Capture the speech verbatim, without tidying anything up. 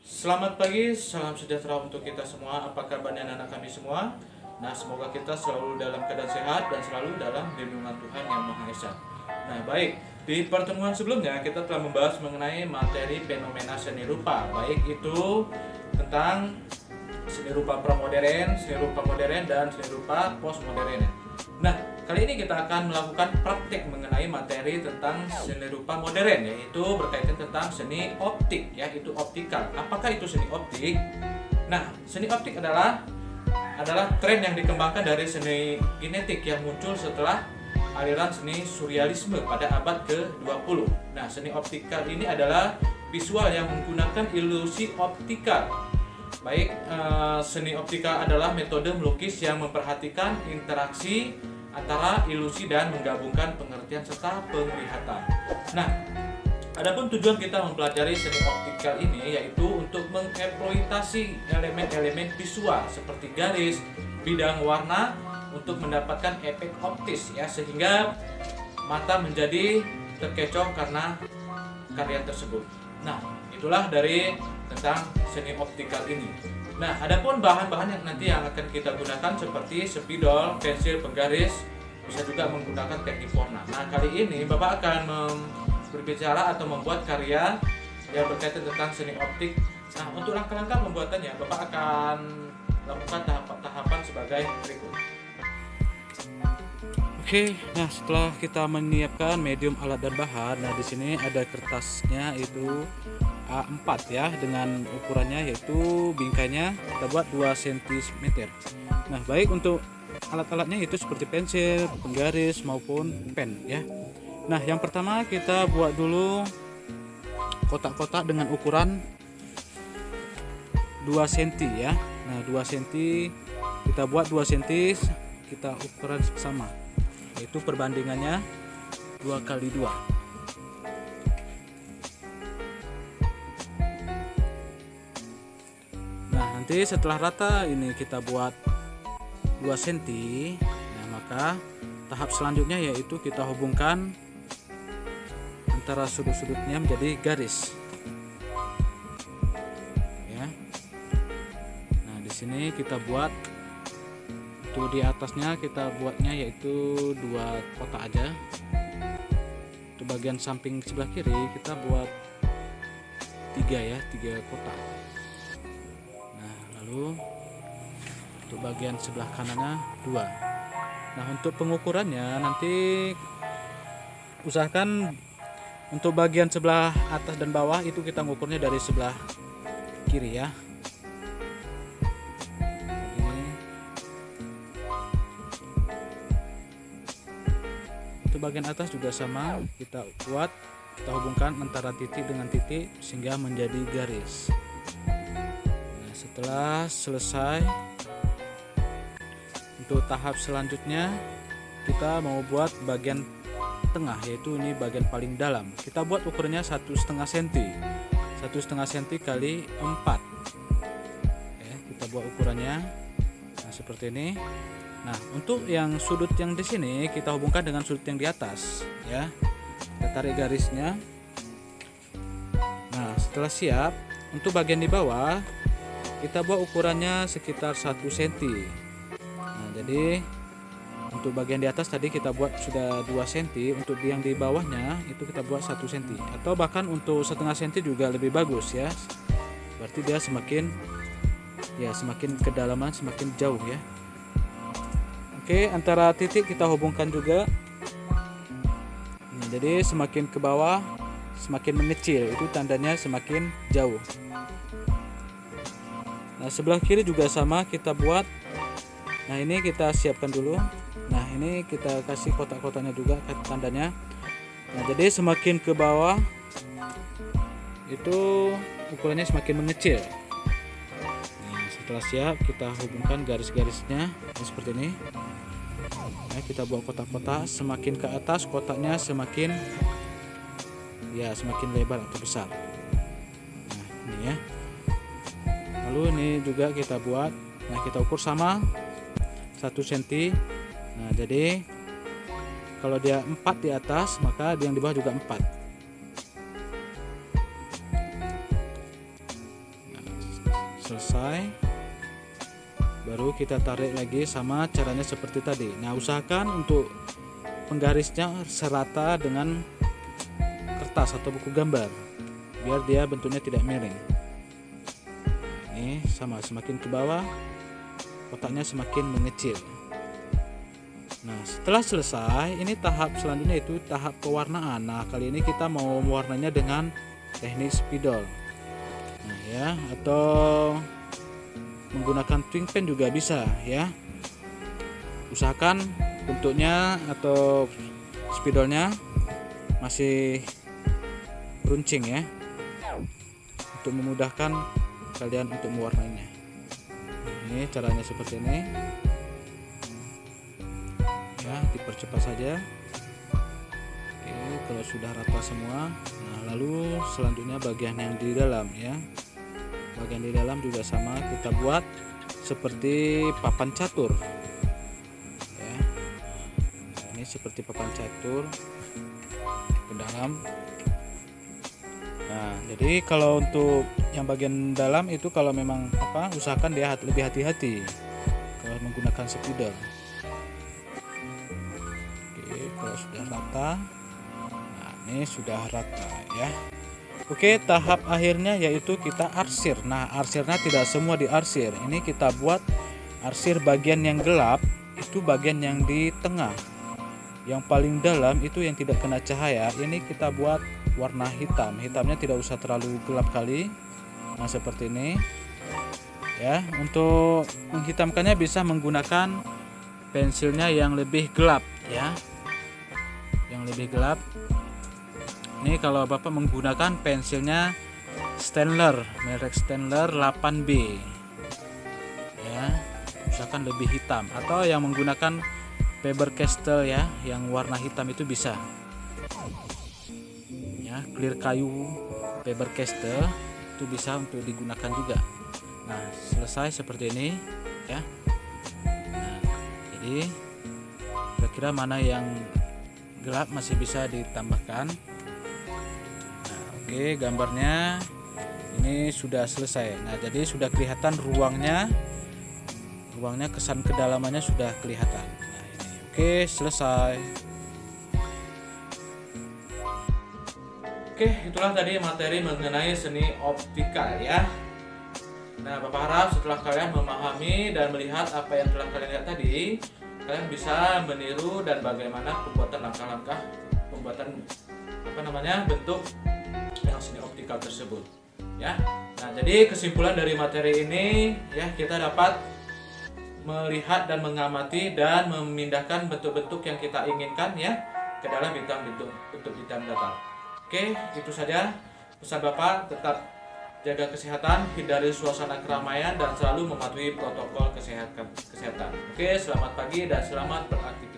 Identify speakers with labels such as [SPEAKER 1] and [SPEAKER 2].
[SPEAKER 1] Selamat pagi, salam sejahtera untuk kita semua. Apa kabarnya anak-anak kami semua? Nah, semoga kita selalu dalam keadaan sehat dan selalu dalam lindungan Tuhan Yang Maha Esa. Nah, baik, di pertemuan sebelumnya kita telah membahas mengenai materi fenomena seni rupa, baik itu tentang seni rupa pramodern, seni rupa modern, dan seni rupa postmodern. Nah, kali ini kita akan melakukan praktik mengenai materi tentang seni rupa modern, yaitu berkaitan tentang seni optik, ya, itu optikal. Apakah itu seni optik? Nah, seni optik adalah adalah tren yang dikembangkan dari seni kinetik yang muncul setelah aliran seni surrealisme pada abad ke dua puluh. Nah, seni optikal ini adalah visual yang menggunakan ilusi optikal. Baik, eh, seni optikal adalah metode melukis yang memperhatikan interaksi antara ilusi dan menggabungkan pengertian serta penglihatan. Nah, adapun tujuan kita mempelajari seni optikal ini yaitu untuk mengeksploitasi elemen-elemen visual seperti garis, bidang warna untuk mendapatkan efek optis, ya, sehingga mata menjadi terkecoh karena karya tersebut. Nah, itulah dari tentang seni optikal ini. Nah, adapun bahan-bahan yang nanti yang akan kita gunakan seperti spidol, pensil penggaris, bisa juga menggunakan teknik warna. Nah, kali ini Bapak akan berbicara atau membuat karya yang berkaitan tentang seni optik. Nah, untuk langkah-langkah pembuatannya Bapak akan lakukan tahapan-tahapan sebagai berikut.
[SPEAKER 2] Oke, nah setelah kita menyiapkan medium alat dan bahan, nah di sini ada kertasnya itu A empat ya, dengan ukurannya yaitu bingkainya kita buat dua sentimeter. Nah, baik untuk alat-alatnya itu seperti pensil, penggaris maupun pen ya. Nah, yang pertama kita buat dulu kotak-kotak dengan ukuran dua sentimeter ya. Nah, dua sentimeter kita buat dua sentimeter, kita ukuran sama, yaitu perbandingannya dua kali dua. Nah, nanti setelah rata ini kita buat dua sentimeter. Nah, maka tahap selanjutnya yaitu kita hubungkan antara sudut-sudutnya menjadi garis. Ya. Nah, di sini kita buat tuh di atasnya kita buatnya yaitu dua kotak aja. Untuk bagian samping sebelah kiri kita buat tiga ya, tiga kotak. Nah, lalu untuk bagian sebelah kanannya dua. Nah, untuk pengukurannya nanti usahakan untuk bagian sebelah atas dan bawah itu kita ngukurnya dari sebelah kiri ya. Ini. Untuk bagian atas juga sama, kita buat, kita hubungkan antara titik dengan titik sehingga menjadi garis. Nah, setelah selesai, untuk tahap selanjutnya kita mau buat bagian tengah, yaitu ini bagian paling dalam. Kita buat ukurannya satu setengah senti, satu setengah senti kali empat. Ya, kita buat ukurannya. Nah, seperti ini. Nah, untuk yang sudut yang di sini kita hubungkan dengan sudut yang di atas, ya. Kita tarik garisnya. Nah, setelah siap, untuk bagian di bawah kita buat ukurannya sekitar satu senti. Nah, jadi untuk bagian di atas tadi kita buat sudah dua sentimeter, untuk yang di bawahnya itu kita buat satu sentimeter, atau bahkan untuk setengah senti juga lebih bagus ya. Berarti dia semakin ya semakin kedalaman semakin jauh ya. Oke, antara titik kita hubungkan juga. Nah, jadi semakin ke bawah semakin mengecil, itu tandanya semakin jauh. Nah, sebelah kiri juga sama kita buat. Nah, ini kita siapkan dulu. Nah, ini kita kasih kotak-kotaknya juga tandanya. Nah, jadi semakin ke bawah itu ukurannya semakin mengecil. Nah, setelah siap kita hubungkan garis-garisnya seperti ini. Nah, kita buat kotak-kotak, semakin ke atas kotaknya semakin ya semakin lebar atau besar. Nah, ini ya. Lalu ini juga kita buat. Nah, kita ukur sama satu sentimeter. Nah, jadi kalau dia empat di atas, maka yang di bawah juga empat. Nah, selesai, baru kita tarik lagi sama caranya seperti tadi. Nah, usahakan untuk penggarisnya serata dengan kertas atau buku gambar biar dia bentuknya tidak miring. Ini sama, semakin ke bawah kotaknya semakin mengecil. Nah, setelah selesai, ini tahap selanjutnya itu tahap pewarnaan. Nah, kali ini kita mau mewarnanya dengan teknik spidol. Nah, ya, atau menggunakan twin pen juga bisa ya. Usahakan bentuknya atau spidolnya masih runcing ya, untuk memudahkan kalian untuk mewarnainya. Ini caranya seperti ini ya, dipercepat saja. Oke, kalau sudah rata semua, nah lalu selanjutnya bagian yang di dalam ya, bagian di dalam juga sama, kita buat seperti papan catur ya. Ini seperti papan catur ke dalam. Nah, jadi kalau untuk yang bagian dalam itu kalau memang apa, usahakan dia lebih hati-hati kalau menggunakan spidol. Oke, kalau sudah rata, nah ini sudah rata ya. Oke, tahap akhirnya yaitu kita arsir. Nah, arsirnya tidak semua diarsir. Ini kita buat arsir bagian yang gelap, itu bagian yang di tengah. Yang paling dalam itu yang tidak kena cahaya, ini kita buat warna hitam. Hitamnya tidak usah terlalu gelap kali. Nah, seperti ini ya. Untuk menghitamkannya bisa menggunakan pensilnya yang lebih gelap ya, yang lebih gelap. Ini kalau Bapak menggunakan pensilnya Staedtler, merek Staedtler delapan B ya, usahakan lebih hitam. Atau yang menggunakan Faber-Castell ya, yang warna hitam itu bisa ya, clear kayu Faber-Castell itu bisa untuk digunakan juga. Nah, selesai seperti ini ya. Nah, jadi kira-kira mana yang gelap masih bisa ditambahkan. Nah, oke, gambarnya ini sudah selesai. Nah, jadi sudah kelihatan ruangnya, ruangnya kesan kedalamannya sudah kelihatan. Nah, ini oke, selesai.
[SPEAKER 1] Oke, itulah tadi materi mengenai seni optikal ya. Nah, Bapak harap setelah kalian memahami dan melihat apa yang telah kalian lihat tadi, kalian bisa meniru dan bagaimana pembuatan langkah-langkah pembuatan apa namanya bentuk yang seni optikal tersebut ya. Nah, jadi kesimpulan dari materi ini ya, kita dapat melihat dan mengamati dan memindahkan bentuk-bentuk yang kita inginkan ya ke dalam bintang-bentuk bentuk bintang datar. Oke, itu saja pesan Bapak. Tetap jaga kesehatan, hindari suasana keramaian, dan selalu mematuhi protokol kesehatan. Kesehatan. Oke, selamat pagi dan selamat beraktivitas.